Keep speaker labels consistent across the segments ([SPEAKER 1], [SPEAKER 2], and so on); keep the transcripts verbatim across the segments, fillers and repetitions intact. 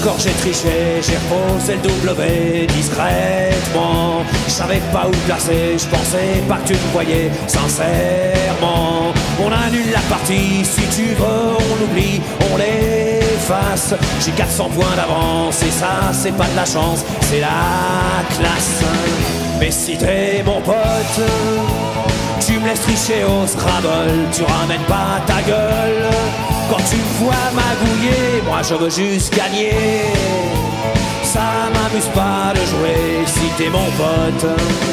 [SPEAKER 1] d'accord, j'ai triché, j'ai reposé le W discrètement. Je savais pas où placer, je pensais pas que tu me voyais sincèrement. On annule la partie, si tu veux, on oublie, on l'efface. J'ai quatre cents points d'avance et ça, c'est pas de la chance, c'est la classe. Mais si t'es mon pote, tu me laisses tricher au Scrabble, tu ramènes pas ta gueule. Quand tu me vois magouiller, moi je veux juste gagner. Ça m'amuse pas de jouer, si t'es mon pote,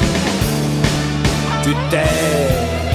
[SPEAKER 1] tu t'es.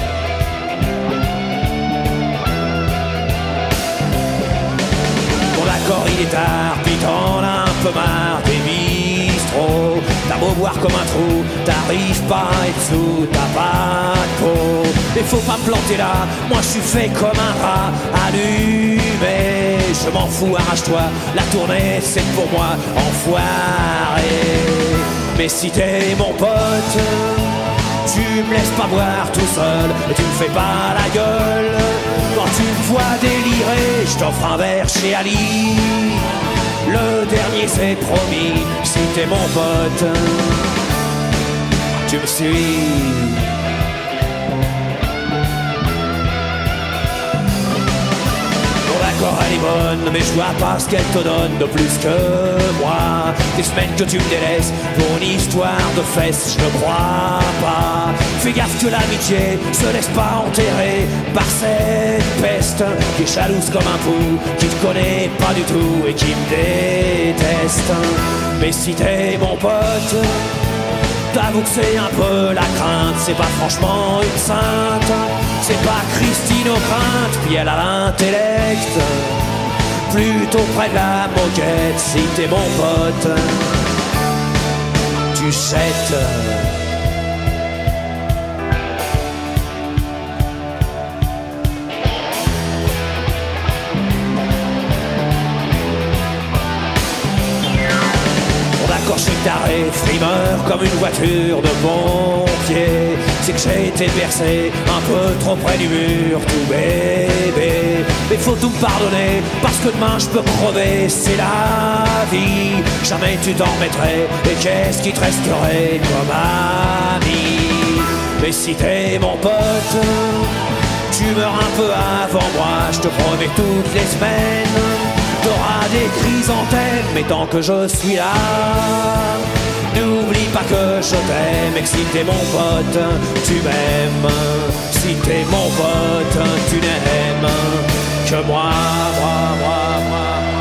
[SPEAKER 1] Bon d'accord, il est tard, puis t'en as un peu marre des bistrots. T'as beau boire comme un trou, t'arrives pas à être sous, t'as pas de peau. Mais faut pas me planter là, moi je suis fait comme un rat allumé. Je m'en fous, arrache-toi, la tournée c'est pour moi, enfoiré. Mais si t'es mon pote, tu me laisses pas boire tout seul et tu me fais pas la gueule. Quand tu me vois délirer, je t'offre un verre chez Ali. Le dernier c'est promis, si t'es mon pote, tu me suis. Bon d'accord, elle est bonne, mais je vois pas ce qu'elle te donne de plus que moi. Des semaines que tu me délaisses pour une histoire de fesses, je ne crois pas. Fais gaffe que l'amitié se laisse pas enterrer par cette peste qui est jalouse comme un pou, qui te connaît pas du tout et qui me déteste. Mais si t'es mon pote, t'avoue que c'est un peu la crainte, c'est pas franchement une sainte. C'est pas Christine O'Crainte, puis elle a l'intellect plutôt près de la moquette. Si t'es mon pote, tu jettes. D'accord, je suis taré, frimeur comme une voiture de pompier. C'est que j'ai été bercé un peu trop près du mur, tout bébé. Mais faut tout me pardonner, parce que demain je peux crever, c'est la vie. Jamais tu t'en remettrais, et qu'est-ce qui te resterait comme ami? Mais si t'es mon pote, tu meurs un peu avant moi, je te promets toutes les semaines. T'auras des chrysanthèmes, mais tant que je suis là, n'oublie pas que je t'aime et que si t'es mon pote, tu m'aimes. Si t'es mon pote, tu n'aimes que moi, moi, moi, moi.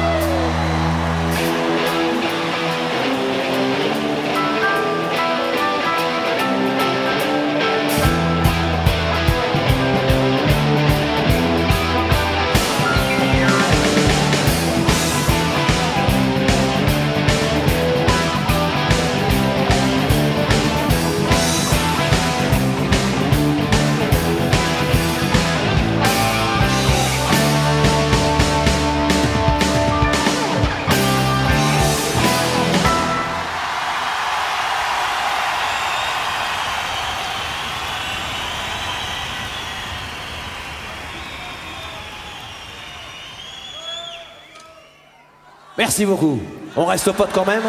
[SPEAKER 1] Merci beaucoup. On reste potes quand même?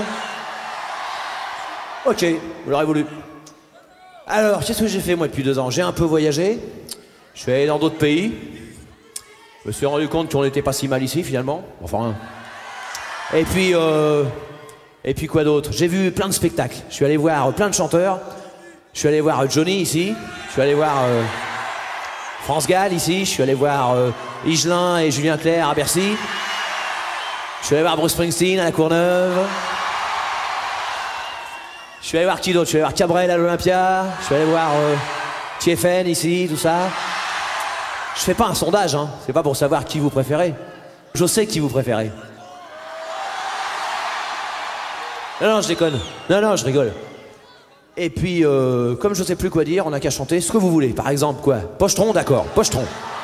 [SPEAKER 1] Ok, vous l'aurez voulu. Alors, qu'est-ce que j'ai fait moi depuis deux ans? J'ai un peu voyagé. Je suis allé dans d'autres pays. Je me suis rendu compte qu'on n'était pas si mal ici finalement. Enfin. Et puis, euh... et puis quoi d'autre? J'ai vu plein de spectacles. Je suis allé voir plein de chanteurs. Je suis allé voir Johnny ici. Je suis allé voir euh... France Gall ici. Je suis allé voir euh... Higelin et Julien Clerc à Bercy. Je suis allé voir Bruce Springsteen à la Courneuve. Je suis allé voir qui d'autre? Je suis allé voir Cabrel à l'Olympia. Je suis allé voir euh, T F N ici, tout ça. Je fais pas un sondage, hein. C'est pas pour savoir qui vous préférez. Je sais qui vous préférez. Non, non, je déconne. Non, non, je rigole. Et puis, euh, comme je sais plus quoi dire, on n'a qu'à chanter ce que vous voulez. Par exemple, quoi? Pochetron, d'accord. Pochetron.